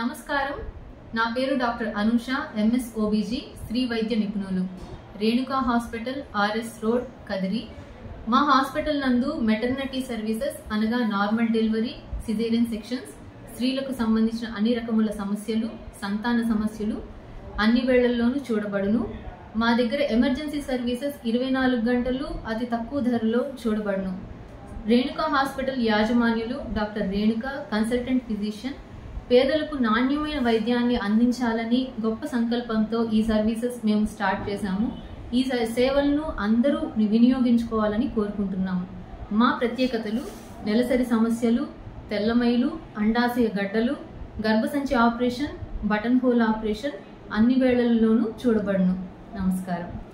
నమస్కారం. నా పేరు డాక్టర్ అనూష, ఎంఎస్ ఓబీజీ, స్త్రీ వైద్య నిపుణులు, Renuka hospital, RS road, Kadiri. మా హాస్పిటల్ నందు మెటర్నిటీ సర్వీసెస్ అనగా నార్మల్ డెలివరీ, సిజేరియన్ సెక్షన్స్, స్త్రీలకు సంబంధించిన అన్ని రకముల సమస్యలు, సంతాన సమస్యలు అన్ని వేళల్లోనూ చూడబడును. మా దగ్గర ఎమర్జెన్సీ సర్వీసెస్ 24 గంటలు అతి తక్కువ ధరలో చూడబడును. రేణుకా హాస్పిటల్ యాజమాన్యులు డాక్టర్ రేణుకా, కన్సల్టెంట్ ఫిజిషియన్. పేదలకు నాణ్యమైన వైద్యాన్ని అందించాలని గొప్ప సంకల్పంతో ఈ సర్వీసెస్ మేము స్టార్ట్ చేశాము. ఈ సేవలను అందరూ వినియోగించుకోవాలని కోరుకుంటున్నాము. మా ప్రత్యేకతలు: నెలసరి సమస్యలు, తెల్లమైలు, అండాశయ గడ్డలు, గర్భసంచి ఆపరేషన్, బటన్ హోల్ ఆపరేషన్ అన్ని వేళల్లోనూ చూడబడును. నమస్కారం.